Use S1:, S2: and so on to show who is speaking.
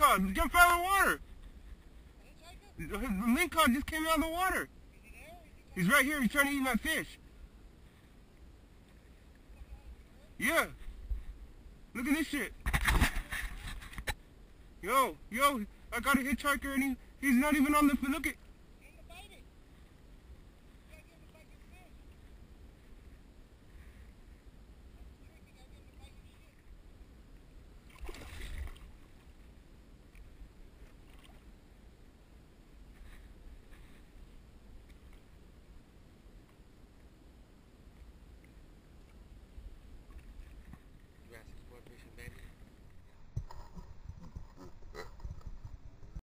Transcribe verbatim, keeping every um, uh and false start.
S1: cod. Jump out of the water. The link cod just came out of the water. He's right here. He's trying to eat my fish. Yeah. Look at this shit. Yo, yo, I got a hitchhiker and he, he's not even on the, look at,